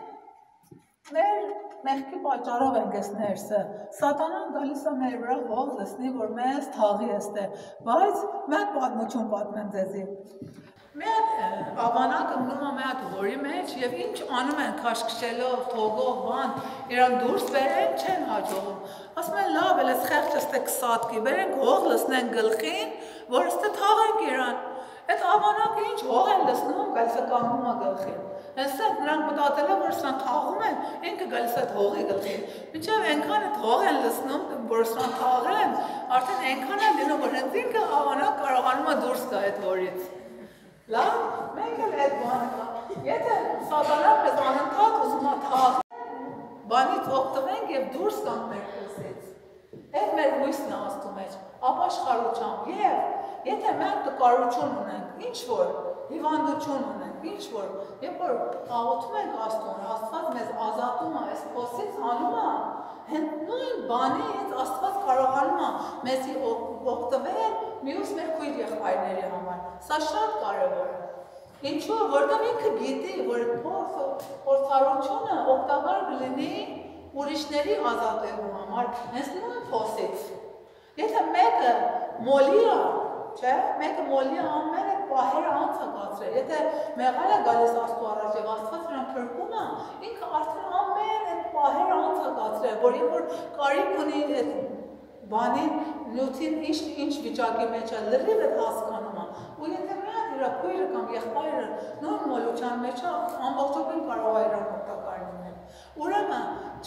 մեր մեղքի պատճառով ենք այս ներսը։ Սատանան գալիս է մեր վրա հող լսնի, որ մեզ թաղի էստեղ, բայց մեկ պատմություն պատմեմ ձեզի։ Մի հատ ավանակը մնում է մի հատ հորի մեջ եւ ինչ անում են քաշքշելով, թողով, բան, իրան դուրս բերեն, չեն հաջողում։ Ասում են լավ, էլ էս խեղճը ստե կսատկի, բերենք հող լսնեն գլխին, որ ստե թաղենք իրան։ Այդ ավանակը ինչ հող են լսնում, գալիս է կանգնում է գլխին։ Հեսա նրանք մտածել են, որ սրանք թաղում են, ինքը գալիս է հողի գլխին։ Մինչև այնքան այդ հող են լսնում, որ սրանք թաղեն, արդեն այնքան են լինում, որ հենց ինքը ավանակ կարողանում է դուրս գա այդ հորից։ Լավ, մենք էլ այդ բանը կա։ Եթե սատանան մեզ անընդհատ ուզում է թաղել, բանից օգտվենք եւ դուրս գանք մեր փոսից։ Այդ մեր հույսն է Աստծո մեջ, ապաշխարությամբ եւ եթե մենք տկարություն ունենք, ինչ որ հիվանդություն ունենք, ինչ որ, երբ որ աղոթում ենք Աստծուն, Աստված մեզ ազատում է, այս փոսից անում է, հենց նույն բանից Աստված կարողանում է մեզի օգտվել մյուս մեր քույր եղբայրների համար։ Սա շատ կարևոր է։ Ինչու, որտեղ ինքը գիտի, որ փորձառությունը օգտակար կլինի ուրիշների ազատելու համար, հենց նույն փոսից։ Եթե մեկը մոլի է, չէ, մեկը մոլի է ամեն այդ պահերը անց է կացրել։ Եթե մեղալ է գալիս Աստծո առաջ եւ Աստված նրան փրկում է, ինքը արդեն ամեն այդ պահերը անց է կացրել, որ երբ որ կարիք ունի այդ բանին, նյութին ինչ ինչ վիճակի մեջ է, լրիվ է հասկանում է։ Ու եթե մի հատ իր քույրը կամ եղբայրը նույն մոլության մեջ է, ամբողջովին կարող է իրան օգտակար լինել։ Ուրեմն, չէ,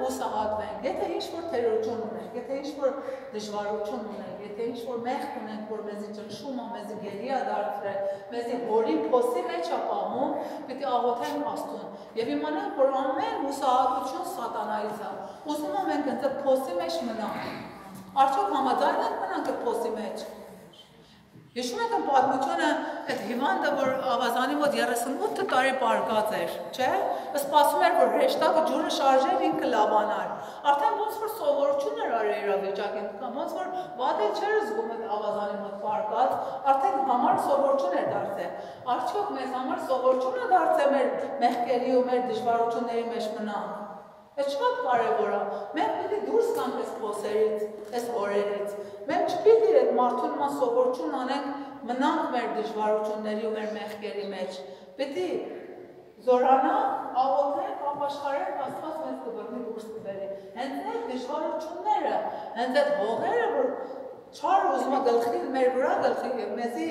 հուսահատվենք, եթե ինչ-որ թերություն ունենք, եթե ինչ-որ դժվարություն ունենք, եթե ինչ-որ մեղք ունենք, որ մեզի ճնշում է, մեզի գերի է դարձրել, մեզի հորի փոսի մեջ է պահում, պիտի աղոթենք Աստծուն եւ իմանանք, որ ամեն հուսահատություն սատանայից է։ Ուզում եմ մենք ընդ փոսի մեջ մնանք։ Արդյոք համաձայն ենք մնանք այդ փոսի մեջ։ Հիշում եք այն պատմությունը, այդ հիվանդը, որ ավազանի մոտ երեսունութ տարի պարկած էր, չէ՞, սպասում էր, որ հրեշտակը ջուրը շարժեր, ինքը լավանար։ Արդեն ոնց որ սովորություն էր արել իրավիճակին, կամ ոնց որ վատ էլ չէր զգում այդ ավազանի մոտ պարկած, արդեն համար սովորություն էր դարձել։ Արդյոք մեզ համար սովորություն է դարձել մեր մեղքերի ու մեր դժվարությունների մեջ մնանք։ Այդ շատ կարևոր է։ Մենք պիտի դուրս գանք այս փոսերից, այս օրերից։ Մենք չպիտի այդ մարդուն ման սովորություն անենք, մնանք մեր դժվարությունների ու մեր մեղքերի մեջ։ Պիտի զորանանք, աղոթենք, ապաշխարենք, Աստված մեզ կբռնի դուրս կբերի։ Հենց այդ դժվարությունները, հենց այդ հողերը, որ չար ուզում է գլխի մեր վրա գլխի մեզի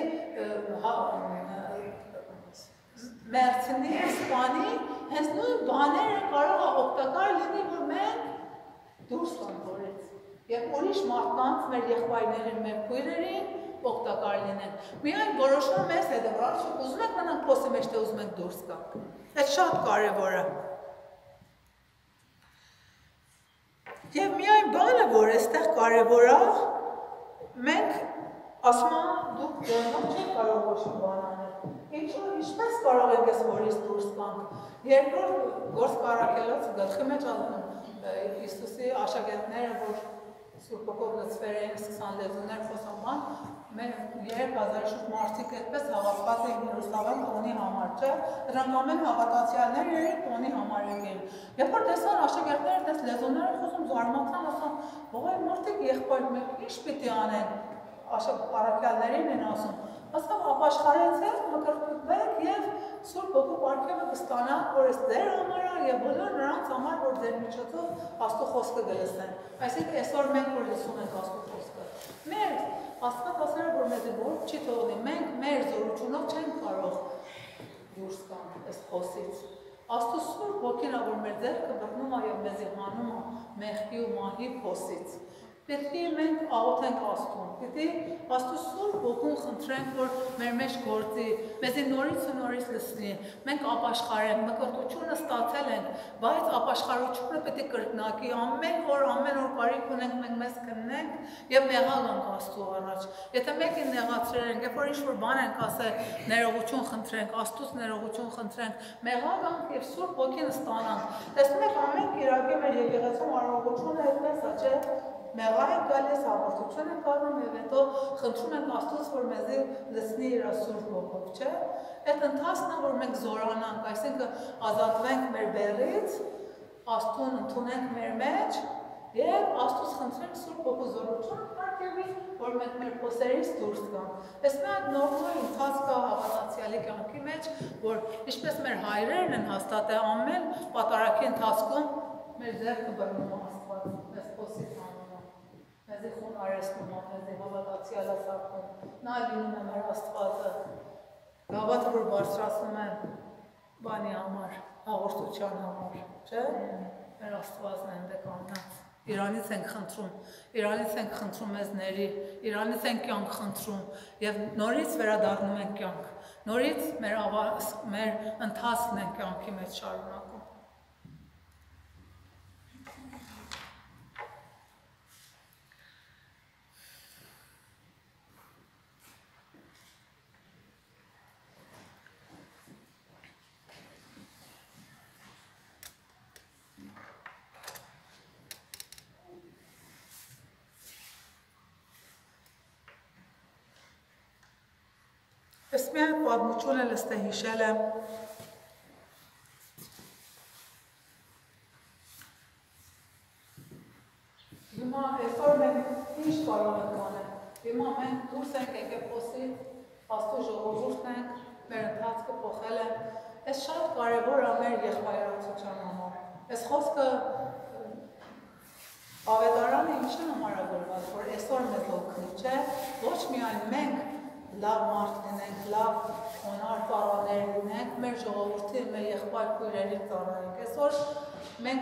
մերցնի, սպանի, հենց նույն բաները կարող է օգտակար լինի, որ մենք դուրս գանք որից եւ ուրիշ մարդկանց, մեր եղբայրներին, մեր քույրերին օգտակար լինեն։ Միայն որոշում մեզ հետ է, որ արդյոք ուզում եք մնանք փոսի մեջ, թե ուզում եք դուրս գանք։ Այդ շատ կարևոր է։ Եվ միայն բանը, որ այստեղ կարևոր է, մենք ասում եմ, դուք դեռ չեք կարող ոչ մի բան անել։ Ինչու, ինչպես կարող ենք այս հորից դուրս գանք։ Երկրորդ գործ կարակելոց գլխի մեջ ասում Հիսուսի աշակերտները, որ Սուրբ Հոգով լցվել էին, սկսան լեզուներ խոսան, երեք հազար շուտ մարդիկ այդպես հավաքված էին Երուսաղեմ տոնի համար, չէ՞։ Դրանք ամեն հավատացյալներ երեք տոնի համար եկին։ Երբ որ տեսան աշակերտները դες լեզուները խոսում, զարմացան, ասան, «Ո՞ղայ մարդիկ եղբայր մենք ինչ պիտի անենք»։ Աշակերտներին են ասում, ասավ ապաշխարեցեք, մկրտվեք եւ Սուրբ Հոգու պարգևը կստանաք, որ այս ձեր համար է եւ բոլոր նրանց համար, որ ձեր միջոցով Աստծո խոսքը կլսեն։ Այսինքն այսօր մենք որ լսում ենք Աստծո խոսքը, մեր Աստված ասել է, որ մեզ ողջ չի թողնի, մենք մեր զորությունով չենք կարող դուրս գալ այս խոսից։ Աստծո Սուրբ Հոգին է, որ մեր ձեռքը բռնում է եւ մեզ հանում է մեղքի ու մահի փոսից։ Պետք է մենք աղոթենք Աստծուն, պետք է Աստծո Սուրբ Հոգուն խնդրենք, որ մեր մեջ գործի, մեզի նորից ու նորից լսնի, մենք ապաշխարենք, մկրտությունը ստացել ենք, բայց ապաշխարությունը պետք է կրկնակի, ամեն օր, ամեն օր կարիք ունենք, մենք մեզ քննենք եւ մեղալ ենք Աստծո առաջ։ Եթե մեկին նեղացրել ենք, երբ որ ինչ-որ բան ենք ասել, ներողություն խնդրենք, Աստծուց ներողություն խնդրենք, մեղալ ենք եւ Սուրբ Հոգին ստանանք։ Տեսնում եք, ամեն կիրակի մեր եկեղեցում արարողությունը այդպես է, չէ՞։ Մեղա ենք գալիս, հաղորդություն ենք անում և հետո խնդրում ենք Աստծուց, որ մեզի լսնի իր Սուրբ Հոգով, չէ՞։ Այդ ընթացքն է, որ մենք զորանանք, այսինքն ազատվենք մեր բեռից, Աստծուն ընդունենք մեր մեջ և Աստծուց խնդրենք Սուրբ Հոգու զորություն պարգևի, որ մենք մեր փոսերից դուրս գանք։ Այս մի հատ նորմալ ընթացք կա հավատացյալի կյանքի մեջ, որ ինչպես մեր հայրերն են հաստատել ամեն պատարագի ընթացքում մեր ձեռքը բռնում է Աստված, մեզ փոսից մեզի խուն արեստում, մեզի հավատացյալ ասարքում, նա լինում է մեր Աստվածը, գավաթը, որ բարձրացնում է բանի համար, հաղորդության համար, չէ՞, մեր Աստվածն են դե կանգնած, Իրանից ենք խնդրում, Իրանից ենք խնդրում մեզ ների, Իրանից ենք կյանք խնդրում և նորից վերադառնում ենք կյանք, նորից մեր ընթացքն ենք կյանքի մեջ շարունակում։ Ես մի հատ պատմություն էլ ստե հիշել եմ, հիմա այսօր մենք ինչ կարող ենք անել, հիմա մենք դուրս ենք եկել փոսից, Աստծո ժողովուրդն ենք, մեր ընթացքը փոխել է, այս շատ կարևոր է մեր եղբայրացության համար, այս խոսքը ավետարանը ինչին համար է գրված, որ այսօր մեզ օգնի, չէ, ոչ միայն մենք լավ մարդ լինենք, լավ խոնար ծառաներ լինենք, մեր ժողովրդի, մեր եղբայր քույրերին ծառայենք։ Այսօր մենք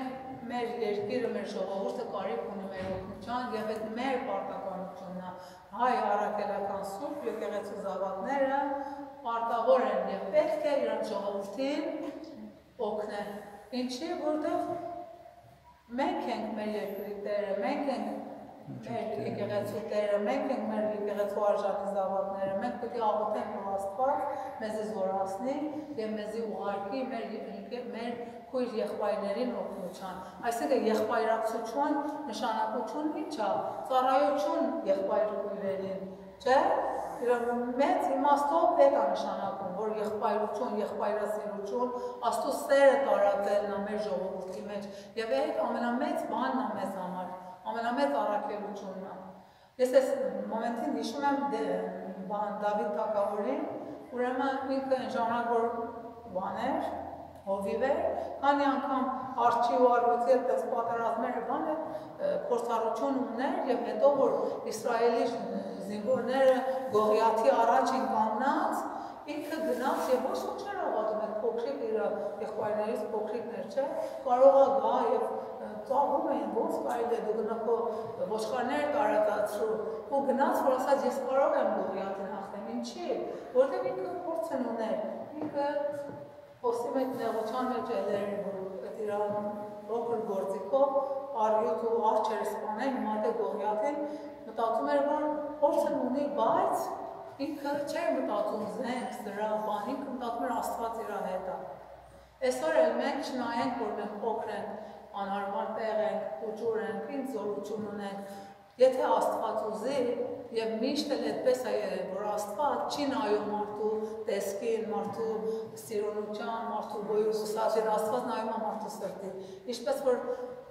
մեր երկիրը, մեր ժողովուրդը կարիք ունի մեր օգնության եւ այդ մեր պարտականությունն է։ Հայ առաքելական սուրբ եկեղեցու զավակները պարտավոր են եւ պետք է իրենց ժողովրդին օգնեն։ Ինչի, որտեղ մենք ենք մեր երկրի տերը, մենք ենք մեր եկեղեցու տերը, մենք ենք մեր եկեղեցու արժանի զավակները, մենք պետք է աղոթենք, որ Աստված մեզի զորացնի եւ մեզի ուղարկի մեր մեր քույր եղբայրներին օգնության։ Այսինքն եղբայրացություն նշանակություն ի՞նչ է։ Ծառայություն եղբայր քույրերին, չէ՞։ Մեծ իմաստով պետք է նշանակում, որ եղբայրություն, եղբայրասիրություն, Աստծո սերը տարածելն է մեր ժողովրդի մեջ եւ այդ ամենամեծ բանն է մեզ համար, ամենամեծ առաքելությունն է։ Ես այս մոմենտին հիշում եմ Դավիթ թագավորին, ուրեմն ինքը այն ժամանակ որ բաներ, հովիվ էր, քանի անգամ արջի ու արվեցի այդպես պատերազմները բան է, փորձառություն ուներ եւ հետո որ Իսրայելի զինվորները Գողիաթի առաջ են կանգնած, ինքը գնաց եւ ոչ ոք չէր ավատում այդ փոքրիկ իր եղբայրներից փոքրիկներ, չէ, կարող է գա եւ ծաղում էին, ոնց կարելի է դու գնա քո ոչխարները տարածացրու ու գնաց որ ասած ես կարող եմ Գողիաթին հաղթեմ, ինչի, որտեղ ինքը փորձ են ուներ, ինքը Խոսի մեկ նեղության մեջ էր, որ այդ իրան փոքր գործիքով արյուտ ու արջեր սպանել, հիմա դե Գողիաթին մտածում էր, որ փորձն ունի, բայց ինքը չէր մտածում զենք, սրա բան, ինքը մտածում էր Աստված իր հետ է։ Այսօր էլ մենք չնայենք, որ մենք փոքր ենք, անհարմար տեղ ենք, ուժուր ենք, ինչ զորություն ունենք, եթե Աստված ուզի եւ միշտ էլ այդպես է, որ Աստված չի նայում մարդու տեսքին, մարդու սիրունության, մարդու գոյուսացին, Աստված նայում է մարդու սրտին։ Ինչպես որ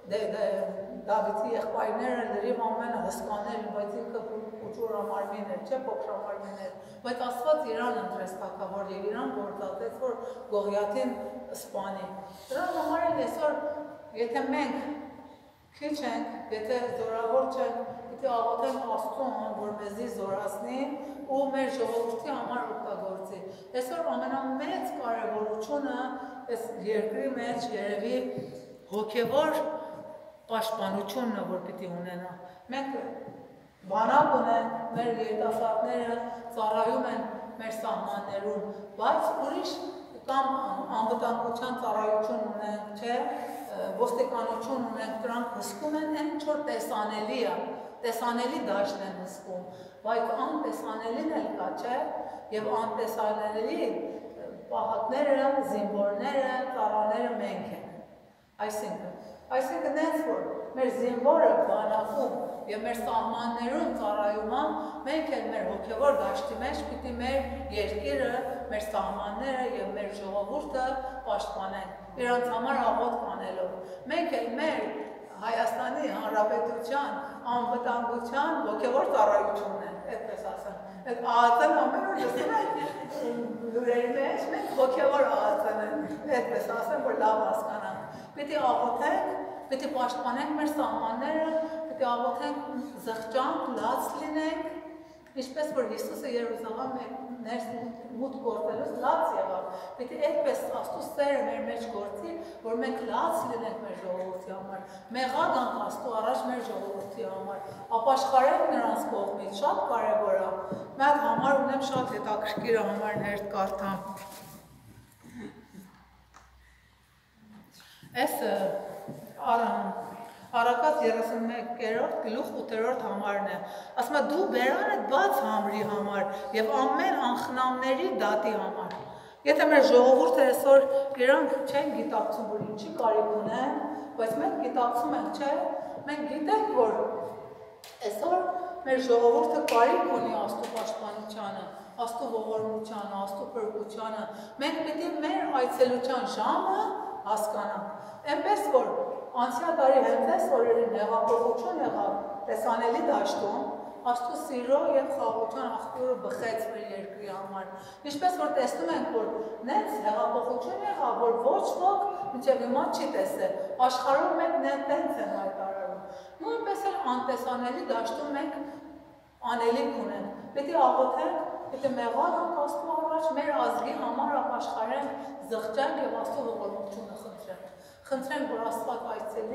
Դավիթի եղբայրները լրիվ ամենը հսկաներ, բայց ինքը ուժուր ամարմին էր, չէ, փոքր ամարմին էր, բայց Աստված իրան ընտրեց թագավոր եւ իրան գործածեց, որ Գողիաթին սպանի։ Դրա համար էլ այսօր, եթե մենք քիչ ենք, եթե զորավոր չենք, եթե աղոթենք Աստծուն, որ մեզի զորացնի ու մեր ժողովրդի համար օգտագործի։ Այսօր ամենամեծ կարևորությունը այս երկրի մեջ երևի հոգևոր պաշտպանությունն է, որ պիտի ունենա։ Մենք բանակ ունենք, մեր երիտասարդները ծառայում են մեր սահմաններում, բայց ուրիշ կամ անվտանգության ծառայություն ունենք, չէ, ոստիկանություն ունենք, դրանք հսկում են այն ինչ-որ տեսանելի է, տեսանելի դաշտն են հսկում, բայց անտեսանելին էլ կա, չէ, եւ անտեսանելի պահակները, զինվորները, ծառաները մենք ենք։ Այսինքն, այսինքն նենց որ մեր զինվորը բանակում եւ մեր սահմաններում ծառայում է, մենք էլ մեր հոգեվոր դաշտի մեջ պիտի մեր երկիրը, մեր սահմանները եւ մեր ժողովուրդը պաշտպանենք իրանց համար աղոթք անելով։ Մենք էլ մեր Հայաստանի Հանրապետության անվտանգության հոգեվոր ծառայությունն է, այդպես ասեմ։ Այդ ԱԱԾ-ն ամեն օր լսում ենք լուրերի մեջ, մենք հոգեվոր ԱԱԾ-ն ենք, այդպես ասեմ, որ լավ հասկանանք։ Պիտի աղոթենք, պիտի պաշտպանենք մեր սահմանները, պիտի աղոթենք զղջանք, լաց լինենք, ինչպես որ Հիսուսը Երուսաղեմ ներս մուտք գործելուց լաց եղավ, պիտի այդպես Աստծո սերը մեր մեջ գործի, որ մենք լաց լինենք մեր ժողովրդի համար, մեղա գանք Աստծո առաջ մեր ժողովրդի համար, ապաշխարենք նրանց կողմից, շատ կարևոր է։ Մեկ համար ունեմ շատ հետաքրքիր համար հերթ կարդամ։ Այս Առակաց երեսունմեկերորդ գլուխ ութերորդ համարն է, ասում է դու բերանդ բաց համրի համար և ամեն անխնամների դատի համար։ Եթե մեր ժողովուրդը այսօր իրանք չեն գիտակցում, որ ինչի կարիք ունեն, բայց մենք գիտակցում ենք, չէ, մենք գիտենք, որ այսօր մեր ժողովուրդը կարիք ունի Աստծո պաշտպանությանը, Աստծո ողորմությանը, Աստծո փրկությանը, մենք պիտի մեր այցելության ժամը հասկանանք, այնպես որ անցյալ տարի հենց այս օրերին հեղափոխություն եղավ տեսանելի դաշտում, Աստծո սիրո եւ խաղաղության աղբյուրը բխեց մեր երկրի համար։ Ինչպես որ տեսնում ենք, որ նենց հեղափոխություն եղավ, որ ոչ ոք մինչեւ հիմա չի տեսել, աշխարհում մենք նենց են հայտարարում։ Նույնպես էլ անտեսանելի դաշտում մենք անելիք ունենք։ Պետք է աղոթենք, պետք է մեղանք Աստծո առաջ մեր ազգի համար ապաշխարենք, զղջանք եւ Աստծո ողորմությունը խնդրենք։ Խնդրենք, որ Աստված այցելի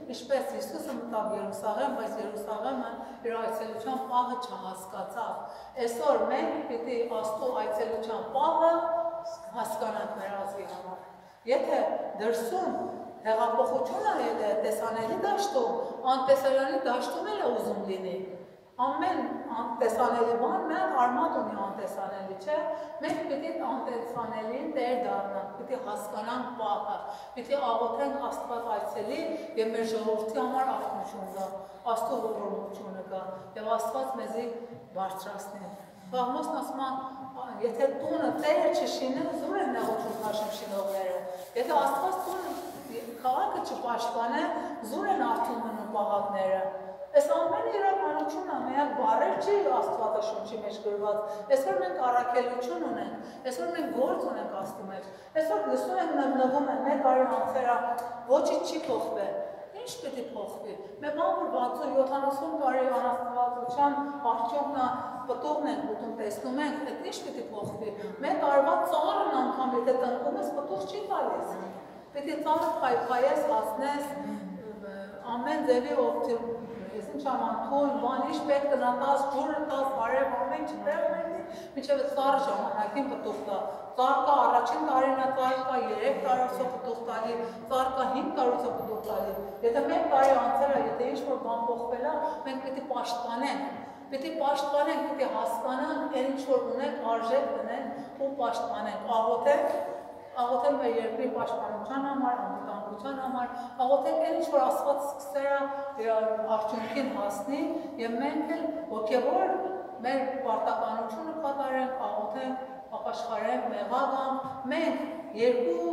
ինչպես Հիսուսը մտավ Երուսաղեմ, բայց Երուսաղեմը իր այցելության պահը չհասկացավ։ Այսօր մենք պիտի Աստծո այցելության պահը հասկանանք մեր ազգի համար։ Եթե դրսում հեղափոխությունը է տեսանելի դաշտում, անտեսանելի դաշտում էլ է ուզում լինի։ Ամեն անտեսանելի բան մենք արմատ ունի անտեսանելի, չէ՞։ Մենք պիտի անտեսանելին տեր դառնանք, պիտի հասկանանք պահը, պիտի աղոթենք Աստված այցելի եւ մեր ժողովրդի համար արթնություն գա, Աստծո ողորմությունը գա եւ Աստված մեզի բարձրացնի։ Պաղմոսն ասում է, եթե տունը տերը չշինի, զուր են նեղություն քաշում շինողները։ Եթե Աստված տունը քաղաքը չպաշտպանե, զուր են արթուն մնում պահակները։ Այս ամենը իրականություն է, միակ բառեր չի Աստվածաշունչի մեջ գրված։ Այսօր մենք առաքելություն ունենք, այսօր մենք գործ ունենք Աստծո մեջ։ Այսօր լսում ենք նվնվում են, մեկ տարի անցել է, ոչինչ չի փոխվել։ Ինչ պետք է փոխվի։ Մեր բան որ վաթսուն յոթանասուն տարի անաստվածության արդյունքն է, պտուղն ենք ուտում, տեսնում ենք, այդ ինչ պետք է փոխվի։ Մեկ տարվա ծառն անգամ եթե տնկում ես, պտուղ չի տալիս։ Պետք է ծառը փայփայես, հասնես, ամեն ձևի օգտի Ես ինչ ամանթուն, բան ինչ պետք նա տաս, ջուրը տաս, բարև ամեն ինչ տեղ մենի, մինչև ծառ ժամանակին պտուղ տա։ Ծառ կա առաջին տարին է ծառ կա, երեք տարուց է պտուղ տալի, ծառ կա հինգ տարուց է պտուղ տալի։ Եթե մեկ տարի անցել է, եթե ինչ-որ բան փոխվել է, մենք պետք է պաշտպանենք։ Պետք է պաշտպանենք, պետք է հասկանանք, այն ինչ-որ ունենք, արժեք դնենք ու պաշտպանենք, աղոթենք աղոթենք մեր երկրի պաշտպանության համար, անվտանգության համար, աղոթենք այն ինչ-որ Աստված սկսել է իր արդյունքին հասնի եւ մենք էլ ոգևոր մեր պարտականությունը կատարենք, աղոթենք, ապաշխարենք, մեղա գանք, մենք երկու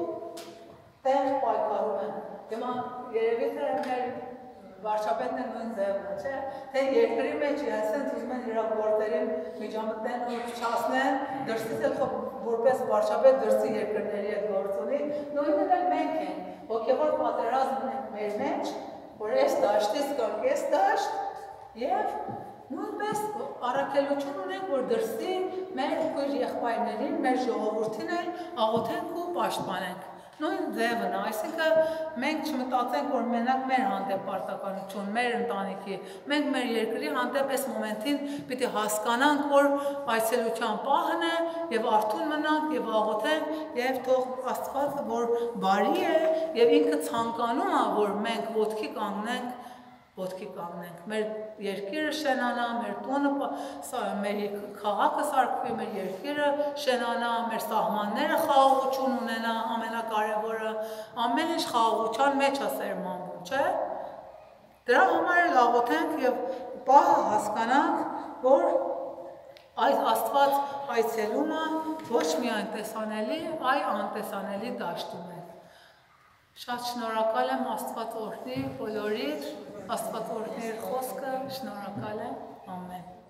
տեղ պայքարում ենք։ Հիմա երևի թե մեր վարչապետն է նույն ձևն է, չէ՞, թե երկրի մեջ այսպես ուզում են իր գործերին միջամտեն ու չասնեն, դրսից էլ որպես վարչապետ դրսի երկրների հետ գործ ունի, նույնն էլ մենք ենք, հոգևոր պատերազմ ունենք մեր մեջ, որ այս դաշտից գանք այս դաշտ եւ նույնպես առաքելություն ունենք, որ դրսի մեր քույր եղբայրներին, մեր ժողովրդին էլ աղոթենք ու պաշտպանենք։ Նույն ձևն է, այսինքն մենք չմտածենք, որ մենակ մեր հանդեպ պարտականություն, մեր ընտանիքի, մենք մեր երկրի հանդեպ այս մոմենտին պիտի հասկանանք, որ այցելության պահն է եւ արթուն մնանք եւ աղոթենք եւ թող Աստվածը, որ բարի է եւ ինքը ցանկանում է, որ մենք ոտքի կանգնենք, ոտքի կանգնենք, մեր երկիրը շենանա, մեր տունը, մեր քաղաքը սարքվի, մեր երկիրը շենանա, մեր սահմանները խաղաղություն ունենա, ամենակարևորը, ամեն ինչ խաղաղության մեջ է սերմանվում, չէ՞։ Դրա համար էլ աղոթենք եւ պահը հասկանանք, որ այս Աստված այցելումը ոչ միայն տեսանելի, այլ անտեսանելի դաշտում է։ Շատ շնորհակալ եմ Աստված օրհնի բոլորիդ, Աստված օրհնի իր խոսքը, շնորհակալ եմ, ամեն։